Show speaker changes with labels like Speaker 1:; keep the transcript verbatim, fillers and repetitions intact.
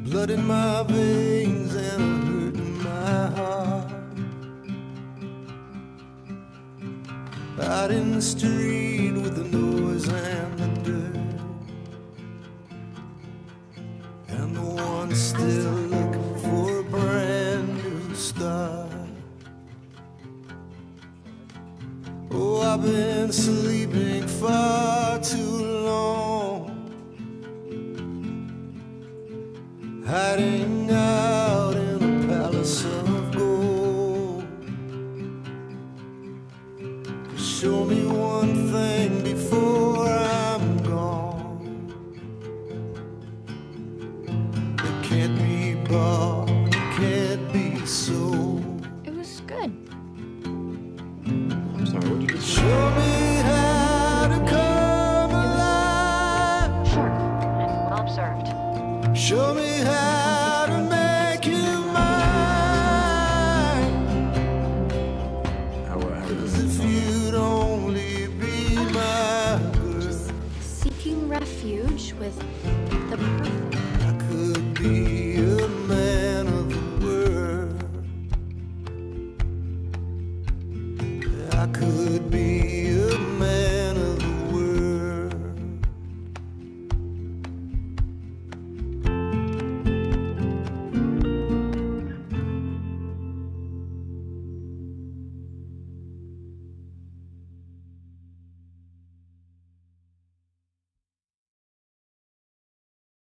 Speaker 1: blood in my veins and a hurt in my heart. Out in the street with the noise and the dirt, and the one still looking for a brand new start. Oh, I've been sleeping far too long, hiding out in a palace of gold. Show me one thing before I'm gone. It can't be bought, it can't be sold.
Speaker 2: It was good.
Speaker 3: I'm sorry, what did you say?
Speaker 1: Show me how to come alive.
Speaker 2: Sure. Well observed.
Speaker 1: Show me how to make you mine.
Speaker 3: How, uh, how did
Speaker 1: 'Cause if you'd only be my girl,
Speaker 2: Seeking refuge with the perfect.
Speaker 1: I could be a